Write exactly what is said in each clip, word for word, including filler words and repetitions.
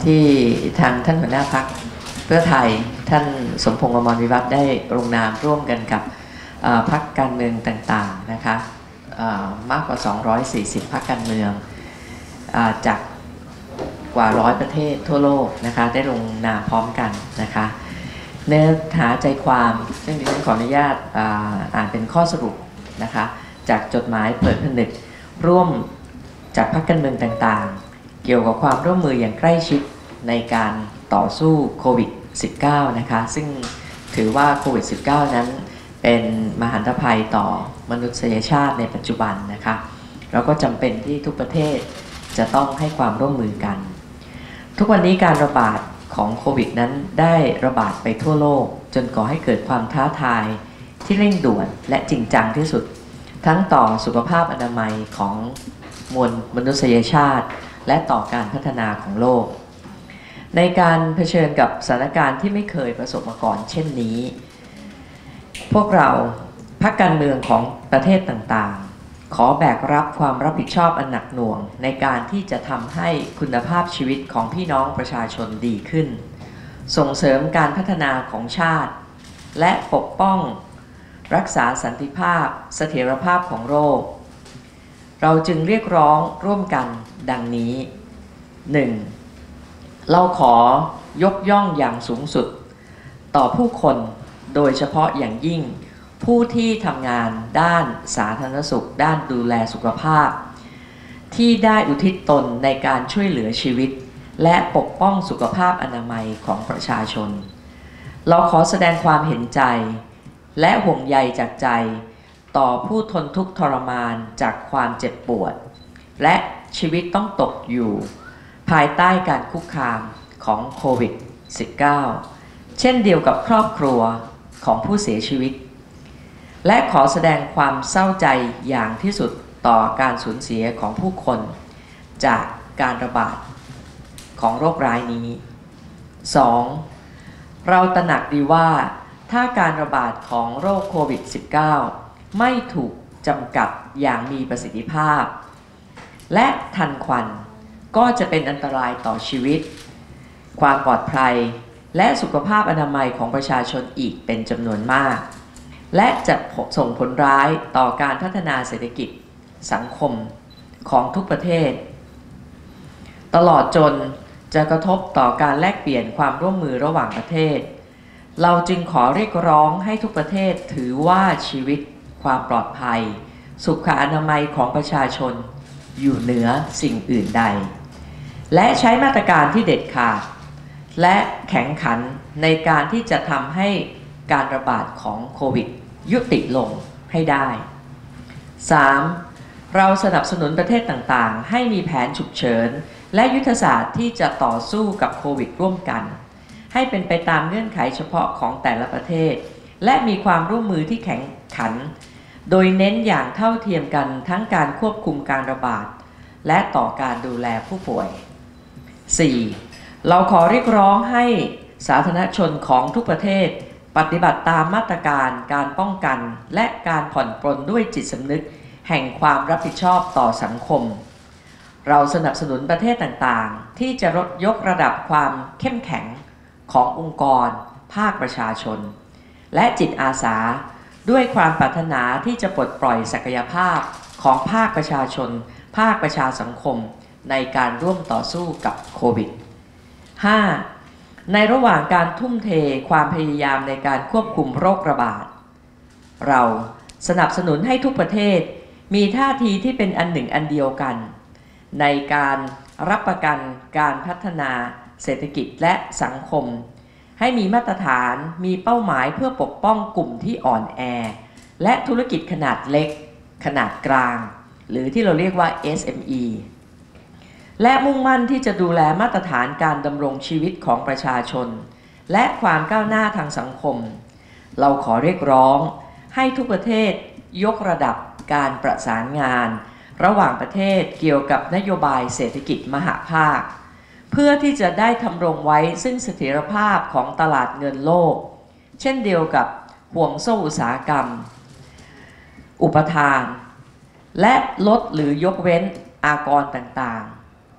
ที่ทางท่านหัวหน้าพรรคเพื่อไทยท่านสมพงษ์อมรวิวัฒน์ได้ลงนามร่วมกันกับพรรคการเมืองต่างๆนะคะมากกว่าสองร้อยสี่สิบพรรคการเมืองจากกว่าร้อยประเทศทั่วโลกนะคะได้ลงนามพร้อมกันนะคะเนื้อหาใจความซึ่งดิฉันขออนุญาตอ่านเป็นข้อสรุปนะคะจากจดหมายเปิดผนึกร่วมจากพรรคการเมืองต่างๆเกี่ยวกับความร่วมมืออย่างใกล้ชิดในการต่อสู้โควิด สิบเก้า นะคะซึ่งถือว่าโควิด สิบเก้า นั้นเป็นมหันตภัยต่อมนุษยชาติในปัจจุบันนะคะแล้วก็จำเป็นที่ทุกประเทศจะต้องให้ความร่วมมือกันทุกวันนี้การระบาดของโควิดนั้นได้ระบาดไปทั่วโลกจนก่อให้เกิดความท้าทายที่เร่งด่วนและจริงจังที่สุดทั้งต่อสุขภาพอนามัยของมวลมนุษยชาติและต่อการพัฒนาของโลกในการเผชิญกับสถานการณ์ที่ไม่เคยประสบมาก่อนเช่นนี้พวกเราพรรคการเมืองของประเทศต่างๆขอแบกรับความรับผิดชอบอันหนักหน่วงในการที่จะทำให้คุณภาพชีวิตของพี่น้องประชาชนดีขึ้นส่งเสริมการพัฒนาของชาติและปกป้องรักษาสันติภาพเสถียรภาพของโลกเราจึงเรียกร้องร่วมกันดังนี้ หนึ่ง. เราขอยกย่องอย่างสูงสุดต่อผู้คนโดยเฉพาะอย่างยิ่งผู้ที่ทำงานด้านสาธารณสุขด้านดูแลสุขภาพที่ได้อุทิศตนในการช่วยเหลือชีวิตและปกป้องสุขภาพอนามัยของประชาชนเราขอแสดงความเห็นใจและห่วงใยจากใจต่อผู้ทนทุกข์ทรมานจากความเจ็บปวดและชีวิตต้องตกอยู่ภายใต้การคุกคามของโควิด สิบเก้า เช่นเดียวกับครอบครัวของผู้เสียชีวิตและขอแสดงความเศร้าใจอย่างที่สุดต่อการสูญเสียของผู้คนจากการระบาดของโรคร้ายนี้ สอง. เราตระหนักดีว่าถ้าการระบาดของโรคโควิด สิบเก้า ไม่ถูกจำกัดอย่างมีประสิทธิภาพและทันควันก็จะเป็นอันตรายต่อชีวิตความปลอดภัยและสุขภาพอนามัยของประชาชนอีกเป็นจำนวนมากและจะส่งผลร้ายต่อการพัฒนาเศรษฐกิจสังคมของทุกประเทศตลอดจนจะกระทบต่อการแลกเปลี่ยนความร่วมมือระหว่างประเทศเราจึงขอเรียกร้องให้ทุกประเทศถือว่าชีวิตความปลอดภัยสุขอนามัยของประชาชนอยู่เหนือสิ่งอื่นใดและใช้มาตรการที่เด็ดขาดและแข็งขันในการที่จะทำให้การระบาดของโควิดยุติลงให้ได้ สาม. เราสนับสนุนประเทศต่างๆให้มีแผนฉุกเฉินและยุทธศาสตร์ที่จะต่อสู้กับโควิดร่วมกันให้เป็นไปตามเงื่อนไขเฉพาะของแต่ละประเทศและมีความร่วมมือที่แข็งขันโดยเน้นอย่างเท่าเทียมกันทั้งการควบคุมการระบาดและต่อการดูแลผู้ป่วย สี่. เราขอเรียกร้องให้สาธารณชนของทุกประเทศปฏิบัติตามมาตรการการป้องกันและการผ่อนปรนด้วยจิตสำนึกแห่งความรับผิดชอบต่อสังคมเราสนับสนุนประเทศต่างๆที่จะลดยกระดับความเข้มแข็งขององค์กรภาคประชาชนและจิตอาสาด้วยความปรารถนาที่จะปลดปล่อยศักยภาพของภาคประชาชนภาคประชาสังคมในการร่วมต่อสู้กับโควิด ห้า. ในระหว่างการทุ่มเทความพยายามในการควบคุมโรคระบาดเราสนับสนุนให้ทุกประเทศมีท่าทีที่เป็นอันหนึ่งอันเดียวกันในการรับประกันการพัฒนาเศรษฐกิจและสังคมให้มีมาตรฐานมีเป้าหมายเพื่อปกป้องกลุ่มที่อ่อนแอและธุรกิจขนาดเล็กขนาดกลางหรือที่เราเรียกว่า เอส เอ็ม อี และมุ่งมั่นที่จะดูแลมาตรฐานการดำรงชีวิตของประชาชนและความก้าวหน้าทางสังคมเราขอเรียกร้องให้ทุกประเทศยกระดับการประสานงานระหว่างประเทศเกี่ยวกับนโยบายเศรษฐกิจมหภาคเพื่อที่จะได้ทำรงไว้ซึ่งเสถียรภาพของตลาดเงินโลกเช่นเดียวกับห่วงโซ่อุตสาหกรรมอุปทานและลดหรือยกเว้นอากรต่างๆ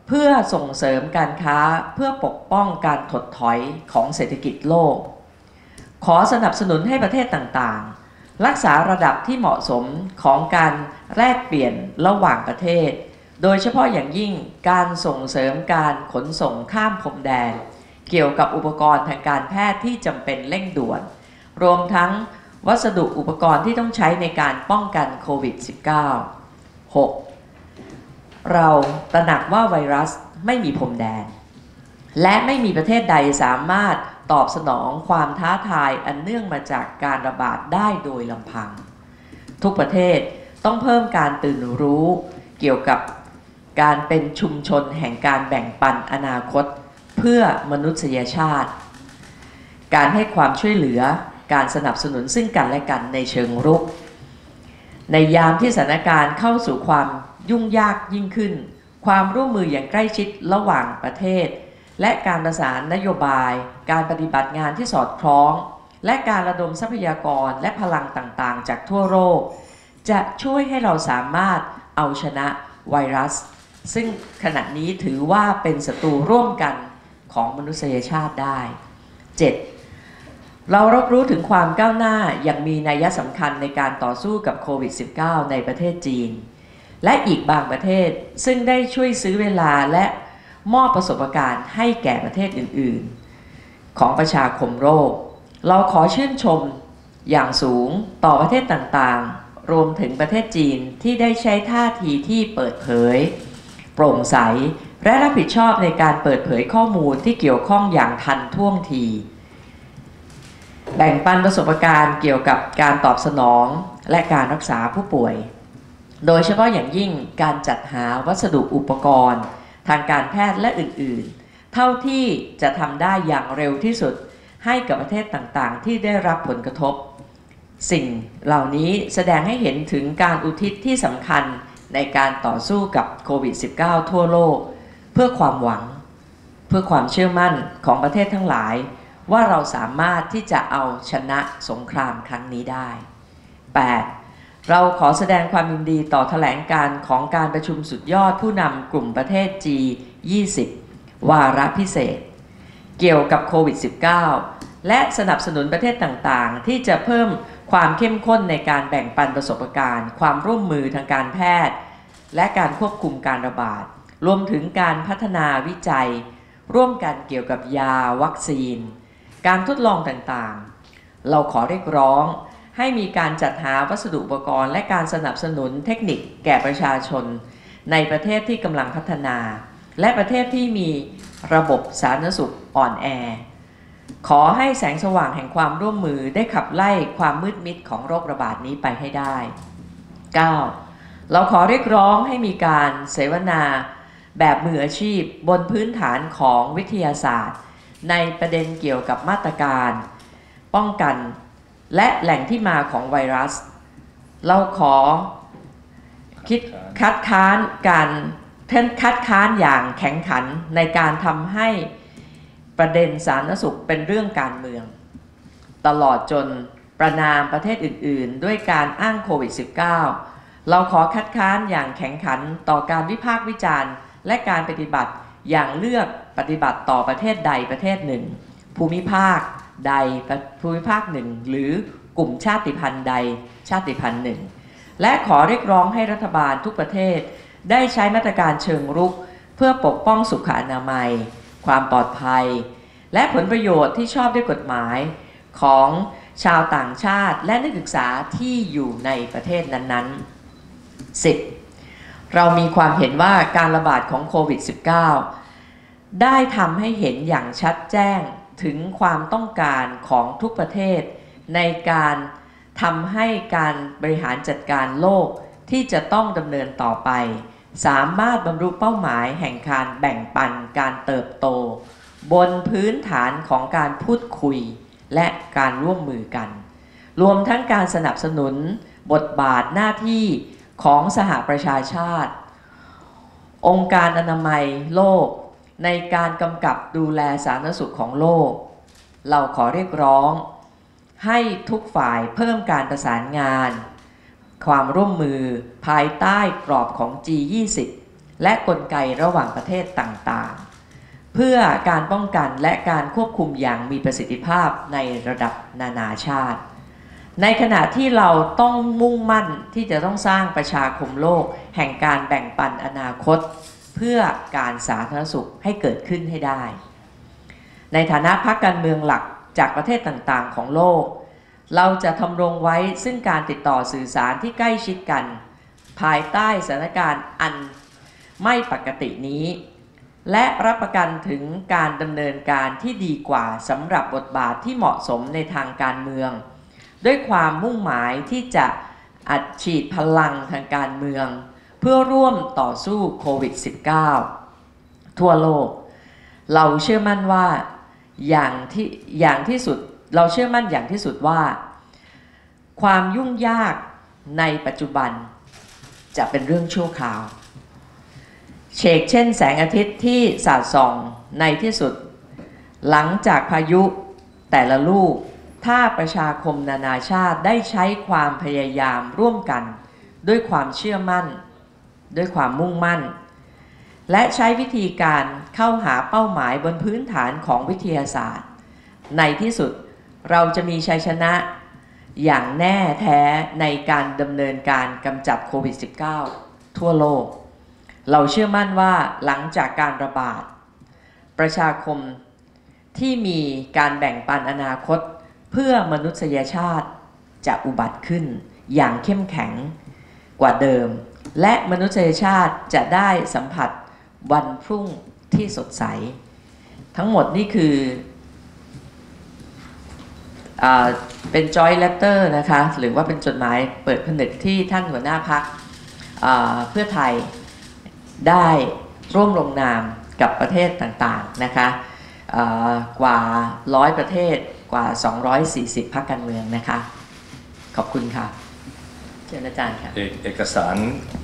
เพื่อส่งเสริมการค้าเพื่อปกป้องการถดถอยของเศรษฐกิจโลกขอสนับสนุนให้ประเทศต่างๆรักษาระดับที่เหมาะสมของการแลกเปลี่ยนระหว่างประเทศโดยเฉพาะอย่างยิ่งการส่งเสริมการขนส่งข้ามพรมแดนเกี่ยวกับอุปกรณ์ทางการแพทย์ที่จำเป็นเร่งด่วนรวมทั้งวัสดุอุปกรณ์ที่ต้องใช้ในการป้องกันโควิด สิบเก้า หก เราตระหนักว่าไวรัสไม่มีพรมแดนและไม่มีประเทศใดสามารถตอบสนองความท้าทายอันเนื่องมาจากการระบาดได้โดยลำพังทุกประเทศต้องเพิ่มการตื่นรู้เกี่ยวกับการเป็นชุมชนแห่งการแบ่งปันอนาคตเพื่อมนุษยชาติการให้ความช่วยเหลือการสนับสนุนซึ่งกันและกันในเชิงรุกในยามที่สถานการณ์เข้าสู่ความยุ่งยากยิ่งขึ้นความร่วมมืออย่างใกล้ชิดระหว่างประเทศและการประสานนโยบายการปฏิบัติงานที่สอดคล้องและการระดมทรัพยากรและพลังต่างๆจากทั่วโลกจะช่วยให้เราสามารถเอาชนะไวรัสซึ่งขณะนี้ถือว่าเป็นศัตรูร่วมกันของมนุษยชาติได้ เจ็ด เรารับรู้ถึงความก้าวหน้าอย่างมีนัยสำคัญในการต่อสู้กับโควิด สิบเก้า ในประเทศจีนและอีกบางประเทศซึ่งได้ช่วยซื้อเวลาและมอบประสบการณ์ให้แก่ประเทศอื่นๆของประชาคมโลกเราขอชื่นชมอย่างสูงต่อประเทศต่างๆรวมถึงประเทศจีนที่ได้ใช้ท่าทีที่เปิดเผยโปร่งใสและรับผิดชอบในการเปิดเผยข้อมูลที่เกี่ยวข้องอย่างทันท่วงทีแบ่งปันประสบการณ์เกี่ยวกับการตอบสนองและการรักษาผู้ป่วยโดยเฉพาะอย่างยิ่งการจัดหาวัสดุอุปกรณ์ทางการแพทย์และอื่นๆเท่าที่จะทำได้อย่างเร็วที่สุดให้กับประเทศต่างๆที่ได้รับผลกระทบสิ่งเหล่านี้แสดงให้เห็นถึงการอุทิศที่สำคัญในการต่อสู้กับโควิด สิบเก้า ทั่วโลกเพื่อความหวังเพื่อความเชื่อมั่นของประเทศทั้งหลายว่าเราสามารถที่จะเอาชนะสงครามครั้งนี้ได้ แปด เราขอแสดงความยินดีต่อแถลงการของการประชุมสุดยอดผู้นำกลุ่มประเทศ จี ยี่สิบ วาระพิเศษเกี่ยวกับโควิด สิบเก้า และสนับสนุนประเทศต่างๆที่จะเพิ่มความเข้มข้นในการแบ่งปันประสบการณ์ความร่วมมือทางการแพทย์และการควบคุมการระบาดรวมถึงการพัฒนาวิจัยร่วมกันเกี่ยวกับยาวัคซีนการทดลองต่างๆเราขอเรียกร้องให้มีการจัดหาวัสดุอุปกรณ์และการสนับสนุนเทคนิคแก่ประชาชนในประเทศที่กำลังพัฒนาและประเทศที่มีระบบสาธารณสุขอ่อนแอขอให้แสงสว่างแห่งความร่วมมือได้ขับไล่ความมืดมิดของโรคระบาดนี้ไปให้ได้ เก้า เราขอเรียกร้องให้มีการเสวนาแบบมืออาชีพบนพื้นฐานของวิทยาศาสตร์ในประเด็นเกี่ยวกับมาตรการป้องกันและแหล่งที่มาของไวรัสเราขอคิดคัดค้านการคัดค้านอย่างแข็งขันในการทำให้ประเด็นสาธารณสุขเป็นเรื่องการเมืองตลอดจนประณามประเทศอื่นๆด้วยการอ้างโควิด สิบเก้า เราขอคัดค้านอย่างแข็งขันต่อการวิพากษ์วิจารณ์และการปฏิบัติอย่างเลือกปฏิบัติต่อประเทศใดประเทศหนึ่งภูมิภาคใดภูมิภาคหนึ่งหรือกลุ่มชาติพันธุ์ใดชาติพันธุ์หนึ่งและขอเรียกร้องให้รัฐบาลทุกประเทศได้ใช้มาตรการเชิงรุกเพื่อปกป้องสุขอนามัยความปลอดภัยและผลประโยชน์ที่ชอบด้วยกฎหมายของชาวต่างชาติและนักศึกษาที่อยู่ในประเทศนั้นๆ สิบ เรามีความเห็นว่าการระบาดของโควิด สิบเก้า ได้ทำให้เห็นอย่างชัดแจ้งถึงความต้องการของทุกประเทศในการทำให้การบริหารจัดการโลกที่จะต้องดำเนินต่อไปสามารถบรรลุเป้าหมายแห่งการแบ่งปันการเติบโตบนพื้นฐานของการพูดคุยและการร่วมมือกันรวมทั้งการสนับสนุนบทบาทหน้าที่ของสหประชาชาติองค์การอนามัยโลกในการกำกับดูแลสาธารณสุขของโลกเราขอเรียกร้องให้ทุกฝ่ายเพิ่มการประสานงานความร่วมมือภายใต้กรอบของ จี ยี่สิบและกลไกระหว่างประเทศต่างๆเพื่อการป้องกันและการควบคุมอย่างมีประสิทธิภาพในระดับนานาชาติในขณะที่เราต้องมุ่งมั่นที่จะต้องสร้างประชาคมโลกแห่งการแบ่งปันอนาคตเพื่อการสาธารณสุขให้เกิดขึ้นให้ได้ในฐานะพรรคการเมืองหลักจากประเทศต่างๆของโลกเราจะทำรงไว้ซึ่งการติดต่อสื่อสารที่ใกล้ชิดกันภายใต้สถานการณ์อันไม่ปกตินี้และรับประกันถึงการดำเนินการที่ดีกว่าสำหรับบทบาทที่เหมาะสมในทางการเมืองด้วยความมุ่งหมายที่จะอัดฉีดพลังทางการเมืองเพื่อร่วมต่อสู้โควิด สิบเก้า ทั่วโลกเราเชื่อมั่นว่าอย่างที่อย่างที่สุดเราเชื่อมั่นอย่างที่สุดว่าความยุ่งยากในปัจจุบันจะเป็นเรื่องชั่วคราวเชกเช่นแสงอาทิตย์ที่สาดส่องในที่สุดหลังจากพายุแต่ละลูกถ้าประชาคมนานาชาติได้ใช้ความพยายามร่วมกันด้วยความเชื่อมั่นด้วยความมุ่งมั่นและใช้วิธีการเข้าหาเป้าหมายบนพื้นฐานของวิทยาศาสตร์ในที่สุดเราจะมีชัยชนะอย่างแน่แท้ในการดำเนินการกำจัดโควิด สิบเก้า ทั่วโลกเราเชื่อมั่นว่าหลังจากการระบาดประชาคมที่มีการแบ่งปันอนาคตเพื่อมนุษยชาติจะอุบัติขึ้นอย่างเข้มแข็งกว่าเดิมและมนุษยชาติจะได้สัมผัสวันพรุ่งที่สดใสทั้งหมดนี่คืออเป็น joint letter นะคะหรือว่าเป็นจดหมายเปิดผนึกที่ท่านหัวหน้าพรรคเพื่อไทยได้ร่วมลงนามกับประเทศต่างๆนะคะกว่าร้อยประเทศกว่าสองร้อยสี่สิบพรรคการเมืองนะคะขอบคุณค่ะเชิญอาจารย์ค่ะเอกสาร